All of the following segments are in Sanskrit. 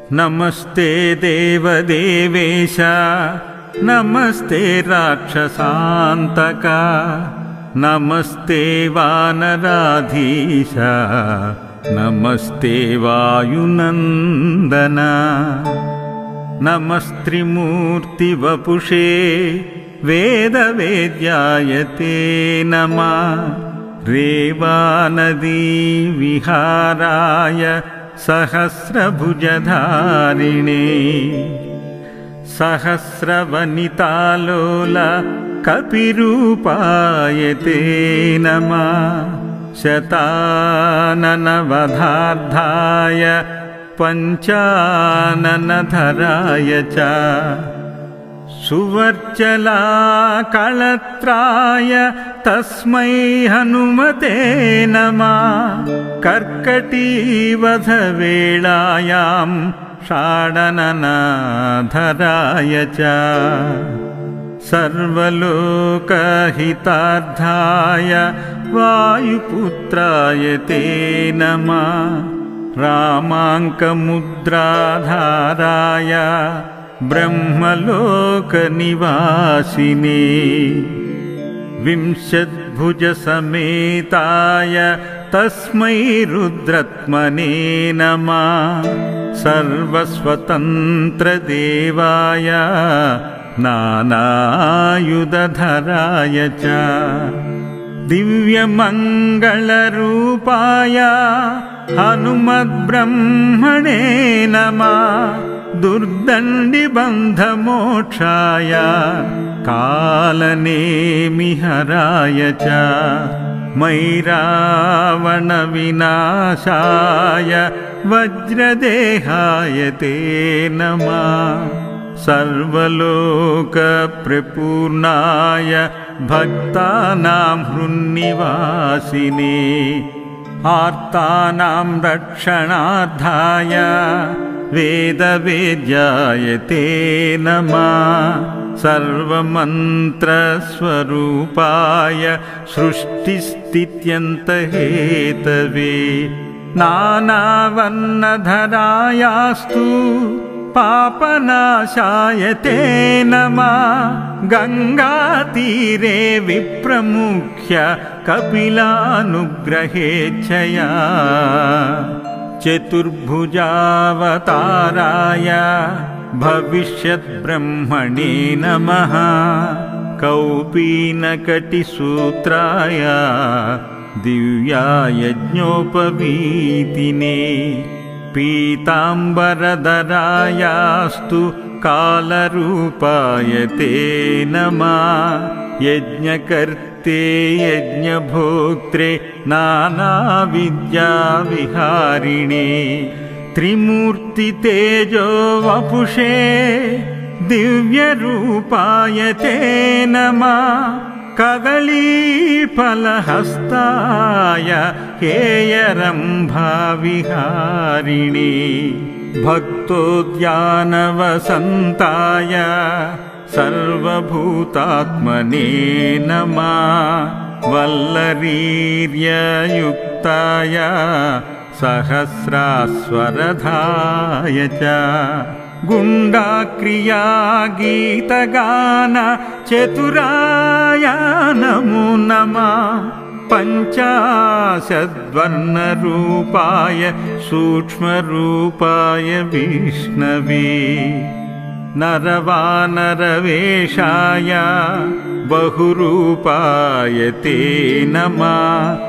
नमस्ते देवदेवेश नमस्ते राक्षसान्तक नमस्ते वानराधीश नमस्ते वायुनन्दन नमस्त्रिमूर्तिवपुषे वेदवेद्याय ते नमः रेवानदी विहाराय सहस्रभुजधारिणे सहस्रवनितालोल कपिरूपाय ते नमः शताननवधार्धाय पञ्चाननधराय च सुवर्चलाकळत्राय तस्मै हनुमते नमः कर्कटीवधवेलायां षाडननधराय च सर्वलोकहितार्थाय वायुपुत्राय ते नमः रामाङ्कमुद्राधाराय ब्रह्मलोकनिवासिने विंशद्भुजसमेताय तस्मै रुद्रत्मने नमः सर्वस्वतन्त्रदेवाय नानायुधधराय च दिव्यमङ्गलरूपाय हनुमद्ब्रह्मणे नमः दुर्दण्डिबन्धमोक्षाय कालनेमिहराय च मैरावणविनाशाय वज्रदेहाय ते नमः सर्वलोकप्रपूर्णाय भक्तानां हृन्निवासिने आर्तानां रक्षणार्थाय वेदवेद्याय ते नमः सर्वमन्त्रस्वरूपाय सृष्टिस्थित्यन्तहेतवे नानावर्णधरायास्तु पापनाशाय ते नमः गङ्गातीरे विप्रमुख्य कपिलानुग्रहेच्छया चतुर्भुजावताराय भविष्यद्ब्रह्मणे नमः कौपीनकटिसूत्राय दिव्यायज्ञोपवीतिने पीताम्बरधरायास्तु कालरूपाय ते नमः यज्ञकर्ते यज्ञभोक्त्रे नानाविद्याविहारिणे त्रिमूर्तितेजो वपुषे दिव्यरूपाय ते नमः कदलीफलहस्ताय हेयरम्भाविहारिणे भक्तोद्यानवसन्ताय सर्वभूतात्मने नमः वल्लरीर्ययुक्ताय सहस्रास्वरधाय च गुण्डाक्रिया गीतगान चतुराय नमो नमः पञ्चाशद्वर्णरूपाय सूक्ष्मरूपाय विष्णवे नरवानरवेषाय बहुरूपाय ते नमः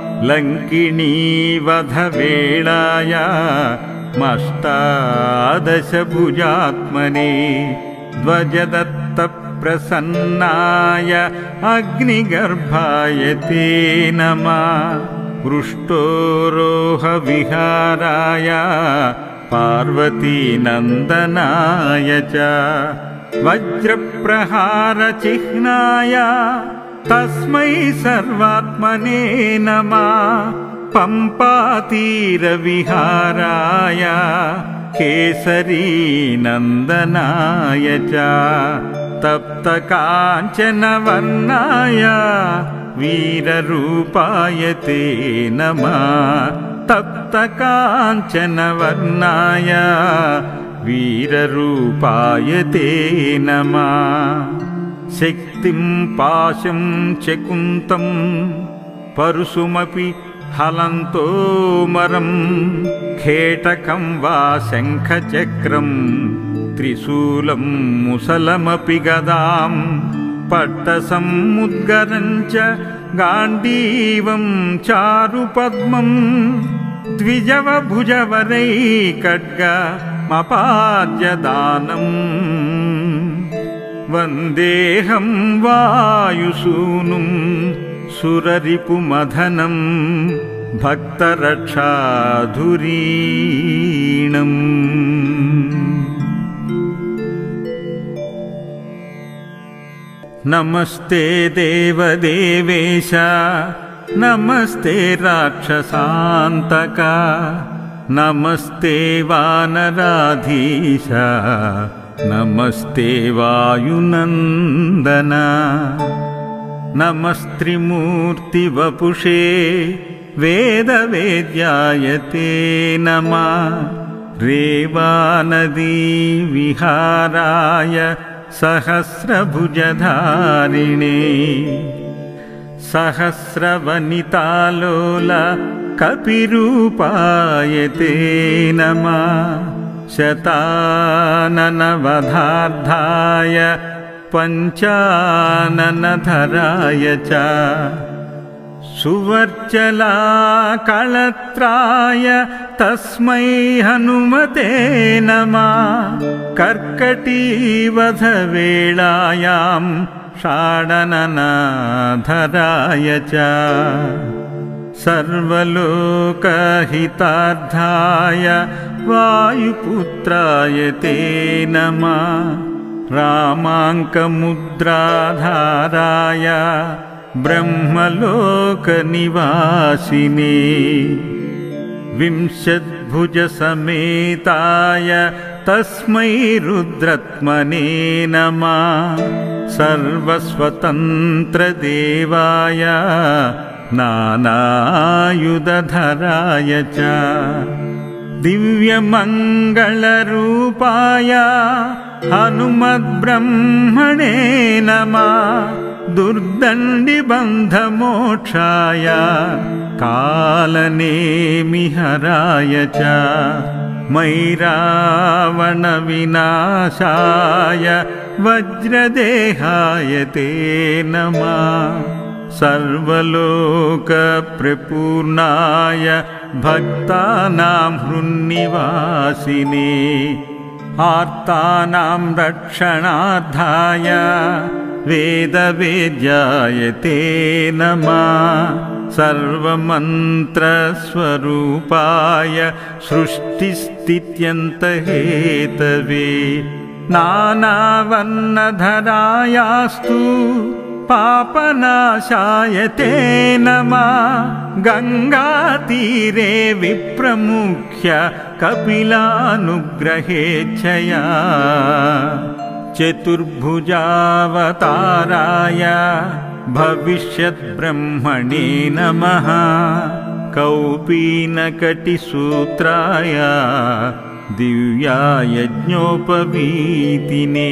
लङ्किणीवधवेलाय मष्टादशभुजात्मने ध्वजदत्तप्रसन्नाय अग्निगर्भाय ते नमः पृष्ठोरोहविहाराय पार्वतीनन्दनाय च वज्रप्रहारचिह्नाय तस्मै सर्वात्मने नमः पम्पातीरविहाराय केसरीनन्दनाय च तप्तकाञ्चनवर्णाय वीररूपाय ते नमः तप्तकाञ्चनवर्णाय वीररूपाय ते नमः। शक्तिं पाशं चकुन्तं परुशुमपि हलन्तोमरं खेटकं वा शङ्खचक्रं त्रिशूलं मुसलमपि गदां पट्टसमुद्गरं च गाण्डीवं चारुपद्मं द्विजवभुजवरैकड्गमपाद्यदानम् वन्देऽहं वायुसूनुं सुररिपुमथनं भक्तरक्षाधुरीणम्। नमस्ते देवदेवेश नमस्ते राक्षसान्तक नमस्ते वानराधीश नमस्ते वायुनन्दन नमस्त्रिमूर्तिवपुषे वेदवेद्याय ते नमः। रेवानदीविहाराय सहस्रभुजधारिणे सहस्रवनितालोल कपिरूपाय ते नमः। शताननवधार्धाय पञ्चाननधराय च सुवर्चलाकळत्राय तस्मै हनुमते नमः। कर्कटीवधवेळायां षाडननधराय च सर्वलोकहितार्थाय वायुपुत्राय ते नमः। रामाङ्कमुद्राधाराय ब्रह्मलोकनिवासिने विंशद्भुजसमेताय तस्मै रुद्रत्मने नमः। सर्वस्वतन्त्रदेवाय नानायुधधराय च दिव्यमङ्गलरूपाय हनुमद्ब्रह्मणे नमः। दुर्दण्डिबन्धमोक्षाय कालनेमिहराय च मैरावणविनाशाय वज्रदेहाय ते नमः। सर्वलोकप्रपूर्णाय भक्तानां हृन्निवासिने आर्तानां रक्षणार्थाय वेदवेद्याय ते नमः। सर्वमन्त्रस्वरूपाय सृष्टिस्थित्यन्तहेतवे नानावर्णधरायास्तु पापनाशाय ते नमः। गङ्गातीरे विप्रमुख्य कपिलानुग्रहेच्छया चतुर्भुजावताराय भविष्यद्ब्रह्मणे नमः। कौपीनकटिसूत्राय दिव्यायज्ञोपवीतिने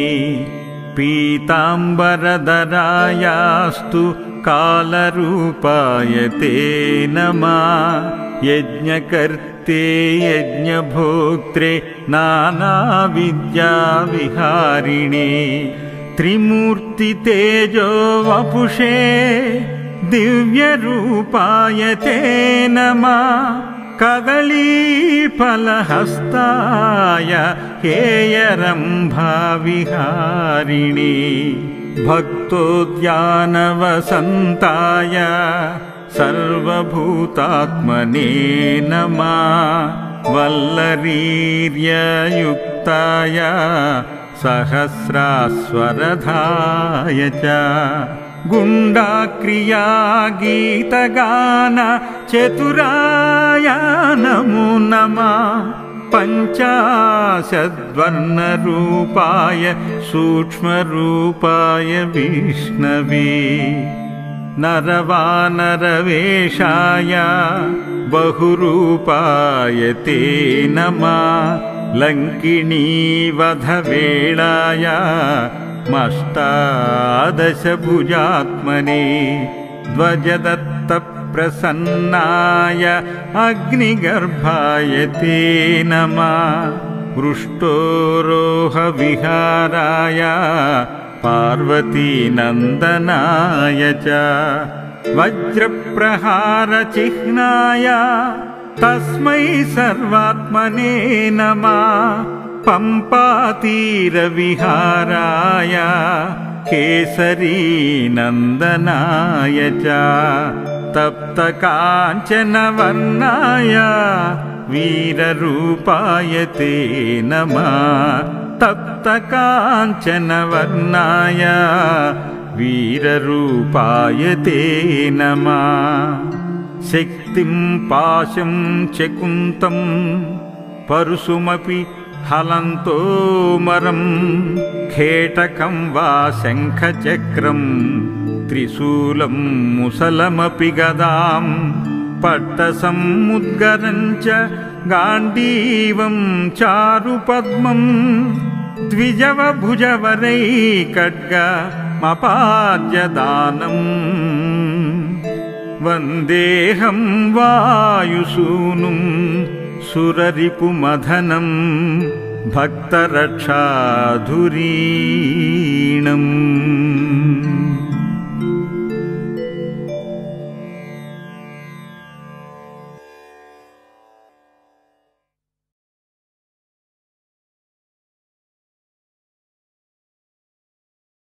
पीताम्बरधरायास्तु कालरूपाय ते नमः। यज्ञकर्ते यज्ञभोक्त्रे नानाविद्याविहारिणे त्रिमूर्तितेजो वपुषे दिव्यरूपाय ते नमः। कदलीफलहस्ताय हेयरम्भाविहारिणे भक्तोद्यानवसन्ताय सर्वभूतात्मने नमः। वल्लरीर्ययुक्ताय सहस्रास्वरधाय च गुण्डाक्रिया गीतगान चतुराय नमो नमः। पञ्चाशद्वर्णरूपाय सूक्ष्मरूपाय विष्णवे नरवानरवेषाय बहुरूपाय ते नमः। लङ्किणीवधवेळाय मष्टादशभुजात्मने ध्वजदत्तप्रसन्नाय अग्निगर्भाय ते नमः पृष्ठोरोहविहाराय पार्वतीनन्दनाय च वज्रप्रहारचिह्नाय तस्मै सर्वात्मने नमः पम्पातीरविहाराय केसरीनन्दनाय च तप्तकाञ्चनवर्णाय वीररूपाय ते नमः तप्तकाञ्चनवर्णाय वीररूपाय ते नमः शक्तिं पाशं च कुन्तं परशुमपि हलन्तोमरं खेटकं वा शङ्खचक्रं त्रिशूलं मुसलमपि गदां पट्टसमुद्गरं च गाण्डीवं चारुपद्मं द्विजवभुजवरैकड्गमपाद्यदानम् वन्देऽहं वायुसूनुं सुररिपुमथनं भक्तरक्षाधुरीणम्।